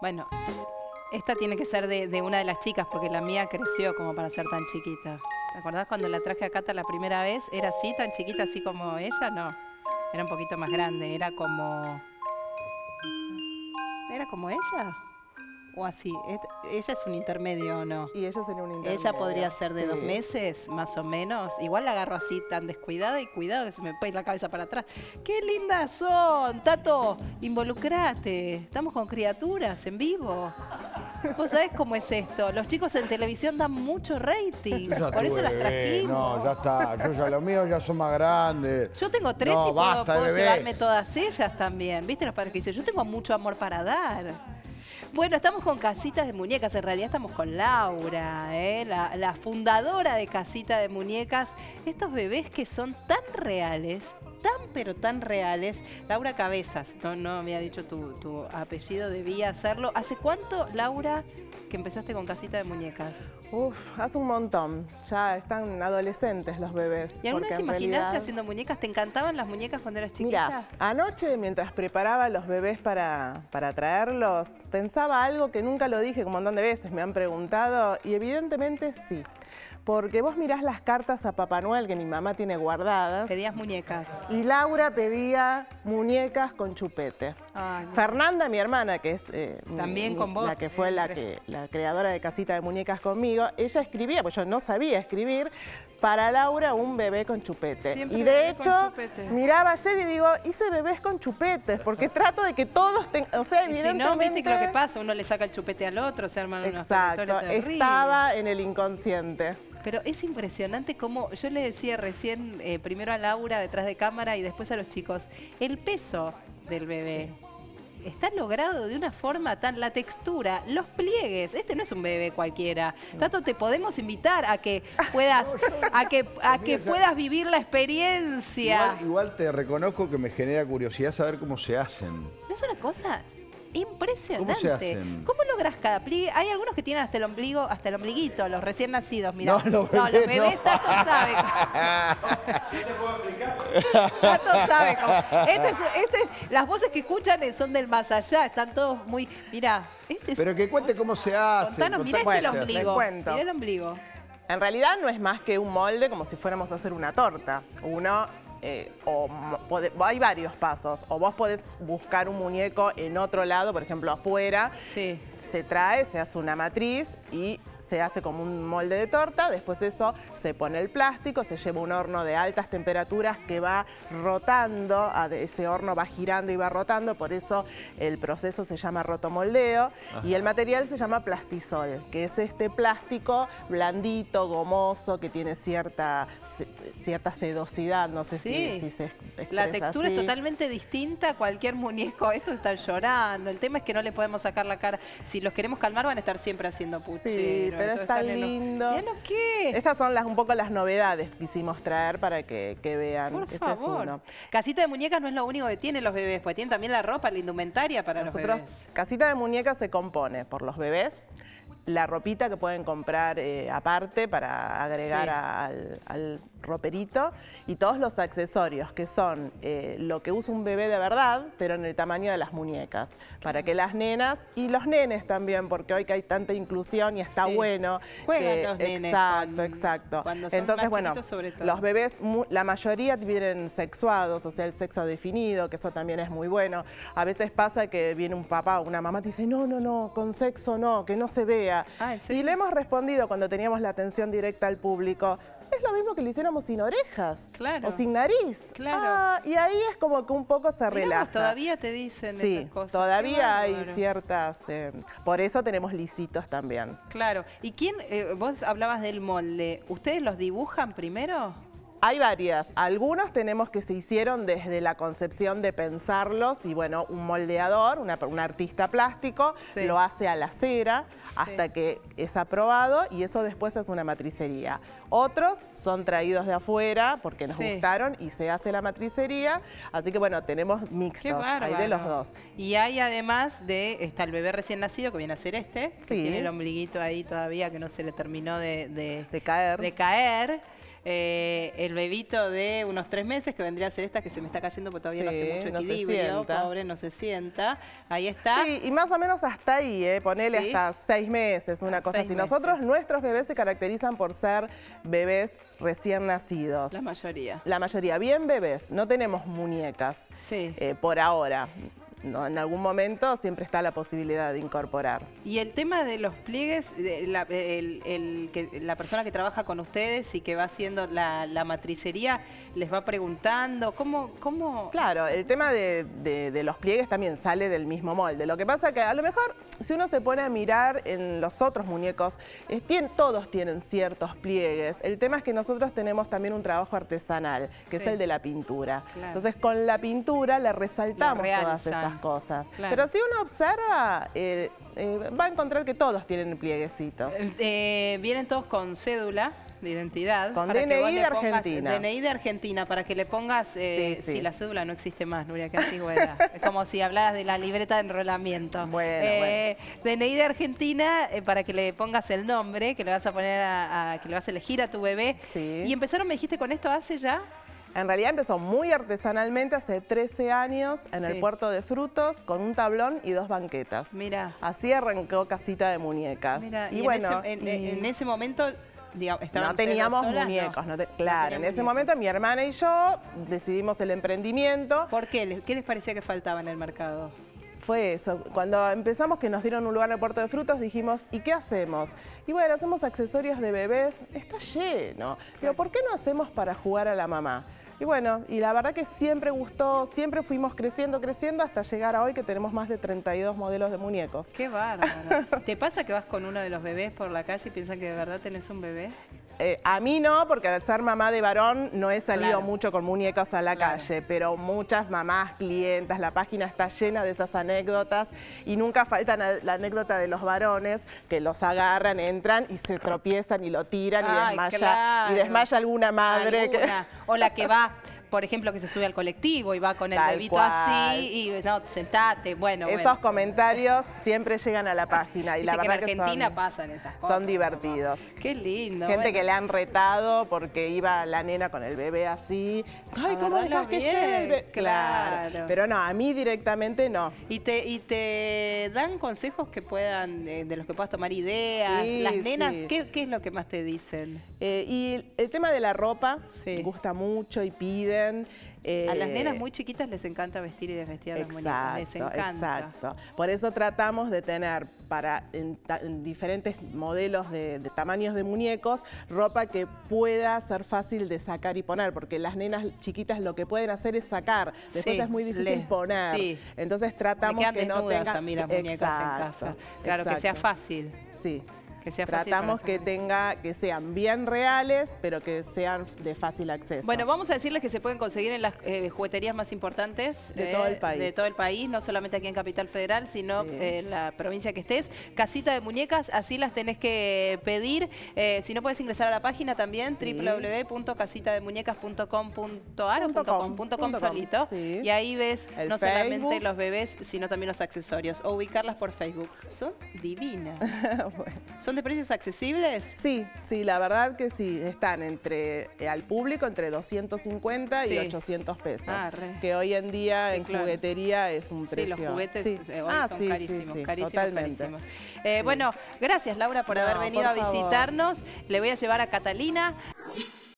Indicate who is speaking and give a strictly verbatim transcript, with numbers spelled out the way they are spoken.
Speaker 1: Bueno, esta tiene que ser de, de una de las chicas, porque la mía creció como para ser tan chiquita. ¿Te acordás cuando la traje a Cata la primera vez? ¿Era así, tan chiquita, así como ella? No, era un poquito más grande, era como... ¿Era como ella? ¿O así? ¿Et- ¿Ella es un intermedio o no?
Speaker 2: Y ella sería un intermedio.
Speaker 1: Ella podría ser de
Speaker 2: Sí.
Speaker 1: dos meses, más o menos. Igual la agarro así tan descuidada y cuidado que se me puede ir la cabeza para atrás. ¡Qué lindas son! Tato, involucrate. Estamos con criaturas en vivo. Vos sabés cómo es esto. Los chicos en televisión dan mucho rating.
Speaker 3: Ya
Speaker 1: Por eso
Speaker 3: tuve
Speaker 1: las
Speaker 3: bebé.
Speaker 1: trajimos.
Speaker 3: No, ya está. Yo ya los míos ya son más grandes.
Speaker 1: Yo tengo tres
Speaker 3: No,
Speaker 1: y puedo,
Speaker 3: basta de
Speaker 1: puedo
Speaker 3: bebés.
Speaker 1: llevarme todas ellas también. ¿Viste los padres que dicen? Yo tengo mucho amor para dar. Bueno, estamos con Casitas de Muñecas. En realidad estamos con Laura, ¿eh? la, la fundadora de Casita de Muñecas. Estos bebés que son tan reales, tan pero tan reales. Laura Cabezas, no, no me ha dicho tu, tu apellido, debía hacerlo. ¿Hace cuánto, Laura, que empezaste con Casita de Muñecas?
Speaker 2: Uf, hace un montón. Ya están adolescentes los bebés.
Speaker 1: ¿Y alguna vez
Speaker 2: porque
Speaker 1: te
Speaker 2: en
Speaker 1: imaginaste
Speaker 2: realidad-
Speaker 1: haciendo muñecas? ¿Te encantaban las muñecas cuando eras chiquita?
Speaker 2: Mira, anoche mientras preparaba los bebés para, para traerlos, pensaba algo que nunca lo dije un montón de veces, me han preguntado, y evidentemente sí. Porque vos mirás las cartas a Papá Noel que mi mamá tiene guardadas,
Speaker 1: Pedías muñecas.
Speaker 2: y Laura pedía muñecas con chupete.
Speaker 1: Ay, no.
Speaker 2: Fernanda, mi hermana, que es eh, mi-
Speaker 1: También
Speaker 2: mi-
Speaker 1: con vos,
Speaker 2: la que fue la, que, la creadora de Casita de Muñecas conmigo, ella escribía, pues yo no sabía escribir, para Laura un bebé con chupete.
Speaker 1: Siempre
Speaker 2: y de
Speaker 1: bebé con
Speaker 2: hecho,
Speaker 1: chupete.
Speaker 2: miraba ayer y digo, hice bebés con chupetes, porque trato de que todos tengan, o sea,
Speaker 1: Y si
Speaker 2: evidentemente...
Speaker 1: no, viste que lo que pasa, uno le saca el chupete al otro, se arman unas
Speaker 2: Exacto,
Speaker 1: historias terribles.
Speaker 2: estaba en el inconsciente.
Speaker 1: Pero es impresionante cómo, yo le decía recién, eh, primero a Laura detrás de cámara y después a los chicos, el peso del bebé está logrado de una forma tan, la textura, los pliegues, este no es un bebé cualquiera. Tato, te podemos invitar a que puedas, a que, a que puedas vivir la experiencia.
Speaker 3: Igual, igual te reconozco que me genera curiosidad saber cómo se hacen.
Speaker 1: Es una cosa impresionante.
Speaker 3: ¿Cómo se hacen?
Speaker 1: ¿Cómo logras cada pliegue? Hay algunos que tienen hasta el ombligo, hasta el ombliguito, los recién nacidos, mirá.
Speaker 3: No, los
Speaker 1: los
Speaker 3: bebés
Speaker 1: bebés,
Speaker 3: no.
Speaker 1: Tato sabe.
Speaker 4: ¿Qué te puedo explicar?
Speaker 1: Tato sabe cómo. Este es- este- las voces que escuchan son del más allá, están todos muy. Mirá, este es.
Speaker 3: Pero que cuente cómo se hace.
Speaker 1: Contanos, mirá
Speaker 3: contá
Speaker 1: este el
Speaker 3: cómo se hace.
Speaker 1: ombligo.
Speaker 2: Te cuento.
Speaker 1: Mirá el ombligo.
Speaker 2: En realidad no es más que un molde como si fuéramos a hacer una torta. Uno, eh, o mo- pode- hay varios pasos. O vos podés buscar un muñeco en otro lado, por ejemplo afuera.
Speaker 1: Sí.
Speaker 2: Se trae, se hace una matriz y se hace como un molde de torta. Después eso se pone el plástico, se lleva a un horno de altas temperaturas que va rotando, a- ese horno va girando y va rotando, por eso el proceso se llama rotomoldeo. Y el material se llama plastisol, que es este plástico blandito, gomoso, que tiene cierta, ce- cierta sedosidad, no sé
Speaker 1: Sí.
Speaker 2: si, si se expresa
Speaker 1: La textura
Speaker 2: así.
Speaker 1: es totalmente distinta a cualquier muñeco. Estos están llorando. El tema es que no le podemos sacar la cara. Si los queremos calmar, van a estar siempre haciendo puchero.
Speaker 2: Sí, pero
Speaker 1: Entonces
Speaker 2: está
Speaker 1: están en lo-
Speaker 2: lindo.
Speaker 1: Mirá lo que.
Speaker 2: Estas son las, un poco las novedades que quisimos traer para que, que vean.
Speaker 1: Por
Speaker 2: Este
Speaker 1: favor.
Speaker 2: es uno.
Speaker 1: Casita de muñecas no es lo único que tienen los bebés, porque tienen también la ropa, la indumentaria para
Speaker 2: Nosotros,
Speaker 1: los bebés.
Speaker 2: Casita de Muñecas se compone por los bebés, la ropita que pueden comprar eh, aparte para agregar
Speaker 1: Sí.
Speaker 2: a- al, al roperito y todos los accesorios que son eh, lo que usa un bebé de verdad, pero en el tamaño de las muñecas, para que las nenas y los nenes también, porque hoy que hay tanta inclusión y está
Speaker 1: Sí.
Speaker 2: bueno.
Speaker 1: Juegan
Speaker 2: que-
Speaker 1: los nenes
Speaker 2: Exacto,
Speaker 1: con-
Speaker 2: exacto.
Speaker 1: cuando son
Speaker 2: Entonces,
Speaker 1: más
Speaker 2: bueno,
Speaker 1: chiquitos sobre todo.
Speaker 2: los bebés, mu- la mayoría vienen sexuados, o sea, el sexo definido, que eso también es muy bueno. A veces pasa que viene un papá o una mamá y dice, no, no, no, con sexo no, que no se vea.
Speaker 1: Ah, ¿en serio?
Speaker 2: Y le hemos respondido cuando teníamos la atención directa al público, es lo mismo que le hiciéramos sin orejas.
Speaker 1: Claro.
Speaker 2: O sin nariz.
Speaker 1: Claro.
Speaker 2: Ah, y ahí es como que un poco se
Speaker 1: Mirá vos,
Speaker 2: relaja.
Speaker 1: todavía te dicen
Speaker 2: Sí,
Speaker 1: esas cosas. Qué
Speaker 2: todavía hay
Speaker 1: bárbaro.
Speaker 2: ciertas... eh, por eso tenemos lisitos también.
Speaker 1: Claro. ¿Y quién, eh, vos hablabas del molde, ¿ustedes los dibujan primero?
Speaker 2: Hay varias. Algunos tenemos que se hicieron desde la concepción de pensarlos y bueno, un moldeador, una- un artista plástico,
Speaker 1: Sí.
Speaker 2: lo hace a la cera hasta que es aprobado y eso después es una matricería. Otros son traídos de afuera porque nos
Speaker 1: Sí.
Speaker 2: gustaron y se hace la matricería. Así que bueno, tenemos
Speaker 1: Qué
Speaker 2: mixtos,
Speaker 1: bárbaro.
Speaker 2: hay de los dos.
Speaker 1: Y hay además de, está el bebé recién nacido, que viene a ser este, que
Speaker 2: Sí.
Speaker 1: tiene el ombliguito ahí todavía, que no se le terminó de, de-
Speaker 2: De caer.
Speaker 1: de caer. eh, el bebito de unos tres meses, que vendría a ser esta, que se me está cayendo porque todavía
Speaker 2: Sí,
Speaker 1: no hace mucho
Speaker 2: no se
Speaker 1: equilibrio,
Speaker 2: sienta.
Speaker 1: pobre, no se sienta. Ahí está.
Speaker 2: Sí, y más o menos hasta ahí, ¿eh? Ponele
Speaker 1: Sí.
Speaker 2: hasta seis meses, una
Speaker 1: Ah,
Speaker 2: cosa
Speaker 1: seis
Speaker 2: así.
Speaker 1: meses.
Speaker 2: Nosotros, nuestros bebés se caracterizan por ser bebés recién nacidos.
Speaker 1: La mayoría.
Speaker 2: La mayoría, bien bebés, no tenemos muñecas
Speaker 1: Sí.
Speaker 2: eh, por ahora. No, en algún momento siempre está la posibilidad de incorporar.
Speaker 1: Y el tema de los pliegues, de la, el- el que, la persona que trabaja con ustedes y que va haciendo la, la matricería, les va preguntando, ¿cómo...? cómo...
Speaker 2: Claro, el tema de, de- de los pliegues también sale del mismo molde. Lo que pasa que a lo mejor, si uno se pone a mirar en los otros muñecos, eh, tien- todos tienen ciertos pliegues. El tema es que nosotros tenemos también un trabajo artesanal, que
Speaker 1: Sí.
Speaker 2: es el de la pintura.
Speaker 1: Claro.
Speaker 2: Entonces, con la pintura le resaltamos
Speaker 1: Lo realzan.
Speaker 2: todas esas cosas.
Speaker 1: Claro.
Speaker 2: Pero si uno observa, eh, eh, va a encontrar que todos tienen plieguecitos.
Speaker 1: Eh, eh, vienen todos con cédula de identidad.
Speaker 2: Con
Speaker 1: para que
Speaker 2: D N I
Speaker 1: vos le
Speaker 2: de
Speaker 1: pongas-
Speaker 2: Argentina.
Speaker 1: D N I de Argentina, para que le pongas... eh,
Speaker 2: Sí, sí.
Speaker 1: sí, la cédula no existe más, Nuria, qué antigüedad. Es como si hablaras de la libreta de enrolamiento.
Speaker 2: Bueno,
Speaker 1: Eh, D N I de Argentina, eh, para que le pongas el nombre, que le vas a poner a, a- que le vas a elegir a tu bebé.
Speaker 2: Sí.
Speaker 1: Y empezaron, me dijiste, con esto hace ya...
Speaker 2: En realidad empezó muy artesanalmente hace trece años en
Speaker 1: Sí.
Speaker 2: el Puerto de Frutos con un tablón y dos banquetas.
Speaker 1: Mira,
Speaker 2: Así arrancó Casita de Muñecas.
Speaker 1: mira.
Speaker 2: y,
Speaker 1: en
Speaker 2: bueno,
Speaker 1: ese, en,
Speaker 2: y
Speaker 1: en ese momento, digamos, estaban
Speaker 2: no
Speaker 1: ustedes dos
Speaker 2: teníamos
Speaker 1: solas,
Speaker 2: muñecos.
Speaker 1: no.
Speaker 2: no te-
Speaker 1: No
Speaker 2: claro,
Speaker 1: tenían
Speaker 2: en ese
Speaker 1: muñecos.
Speaker 2: momento mi hermana y yo decidimos el emprendimiento.
Speaker 1: ¿Por qué? ¿Les- ¿Qué les parecía que faltaba en el mercado?
Speaker 2: Fue eso. Cuando empezamos, que nos dieron un lugar en el Puerto de Frutos, dijimos, ¿y qué hacemos? Y bueno, hacemos accesorios de bebés. Está lleno. Digo, ¿por qué no hacemos para jugar a la mamá? Y bueno, y la verdad que siempre gustó, siempre fuimos creciendo, creciendo, hasta llegar a hoy que tenemos más de treinta y dos modelos de muñecos.
Speaker 1: Qué bárbaro. ¿Te pasa que vas con uno de los bebés por la calle y piensan que de verdad tenés un bebé?
Speaker 2: Eh, a mí no, porque al ser mamá de varón no he salido
Speaker 1: Claro.
Speaker 2: mucho con muñecos a la
Speaker 1: Claro.
Speaker 2: calle, pero muchas mamás, clientas, la página está llena de esas anécdotas y nunca falta na- la anécdota de los varones que los agarran, entran y se tropiezan y lo tiran y
Speaker 1: Ay,
Speaker 2: desmaya,
Speaker 1: claro.
Speaker 2: y desmaya alguna madre. que-
Speaker 1: Alguna. O la que va, por ejemplo, que se sube al colectivo y va con el
Speaker 2: Tal
Speaker 1: bebito
Speaker 2: cual.
Speaker 1: así y no, sentate. Bueno,
Speaker 2: Esos
Speaker 1: bueno.
Speaker 2: comentarios siempre llegan a la página y la
Speaker 1: Viste que
Speaker 2: verdad
Speaker 1: en
Speaker 2: que
Speaker 1: Argentina
Speaker 2: son,
Speaker 1: pasan esas cosas.
Speaker 2: son divertidos.
Speaker 1: Qué lindo.
Speaker 2: Gente
Speaker 1: bueno.
Speaker 2: que le han retado porque iba la nena con el bebé así. Ay, ¿cómo
Speaker 1: Agarralo
Speaker 2: dejas que
Speaker 1: bien,
Speaker 2: lleve el bebé?
Speaker 1: claro.
Speaker 2: Pero no, a mí directamente no.
Speaker 1: ¿Y te, y te dan consejos que puedan, de, de los que puedas tomar ideas?
Speaker 2: Sí,
Speaker 1: Las nenas,
Speaker 2: sí.
Speaker 1: ¿qué, ¿qué es lo que más te dicen?
Speaker 2: Eh, y el tema de la ropa
Speaker 1: Sí.
Speaker 2: gusta mucho y piden. eh,
Speaker 1: A las nenas muy chiquitas les encanta vestir y desvestir a las muñecas. Les
Speaker 2: Exacto,
Speaker 1: encanta.
Speaker 2: exacto. Por eso tratamos de tener para en, ta- en diferentes modelos de, de tamaños de muñecos ropa que pueda ser fácil de sacar y poner, porque las nenas chiquitas lo que pueden hacer es sacar, después
Speaker 1: Sí,
Speaker 2: es muy difícil
Speaker 1: les-
Speaker 2: poner.
Speaker 1: sí.
Speaker 2: Entonces
Speaker 1: Me
Speaker 2: tratamos
Speaker 1: quedan
Speaker 2: que no
Speaker 1: desnudas
Speaker 2: tengan
Speaker 1: a mí las muñecas en
Speaker 2: Exacto,
Speaker 1: casa. Claro, que sea
Speaker 2: exacto.
Speaker 1: fácil.
Speaker 2: Sí.
Speaker 1: Que sea fácil
Speaker 2: Tratamos
Speaker 1: para
Speaker 2: que
Speaker 1: la
Speaker 2: tenga, que sean bien reales, pero que sean de fácil acceso.
Speaker 1: Bueno, vamos a decirles que se pueden conseguir en las eh, jugueterías más importantes
Speaker 2: De
Speaker 1: eh,
Speaker 2: todo el país.
Speaker 1: de todo el país, no solamente aquí en Capital Federal, sino
Speaker 2: Sí.
Speaker 1: eh, en la provincia que estés. Casita de muñecas, así las tenés que pedir. Eh, si no, puedes ingresar a la página también,
Speaker 2: Sí.
Speaker 1: w w w punto casita de muñecas punto com punto a r o
Speaker 2: Punto
Speaker 1: punto
Speaker 2: com,
Speaker 1: com, punto com
Speaker 2: punto com,
Speaker 1: solito.
Speaker 2: sí.
Speaker 1: Y ahí ves
Speaker 2: El
Speaker 1: no solamente
Speaker 2: Facebook.
Speaker 1: los bebés, sino también los accesorios. O ubicarlas por Facebook. Son divinas.
Speaker 2: Bueno.
Speaker 1: ¿Son de precios accesibles?
Speaker 2: Sí, sí, la verdad que sí, están entre eh, al público entre doscientos cincuenta
Speaker 1: Sí.
Speaker 2: y ochocientos pesos.
Speaker 1: Ah, re.
Speaker 2: Que hoy en día
Speaker 1: Sí,
Speaker 2: en
Speaker 1: claro.
Speaker 2: juguetería es un
Speaker 1: Sí,
Speaker 2: precio.
Speaker 1: los juguetes
Speaker 2: Sí.
Speaker 1: eh, hoy
Speaker 2: Ah,
Speaker 1: son
Speaker 2: sí, sí,
Speaker 1: carísimos,
Speaker 2: sí,
Speaker 1: carísimos,
Speaker 2: totalmente.
Speaker 1: carísimos. Eh, Bueno, gracias Laura por
Speaker 2: No,
Speaker 1: haber venido
Speaker 2: por
Speaker 1: a
Speaker 2: favor.
Speaker 1: visitarnos. Le voy a llevar a Catalina.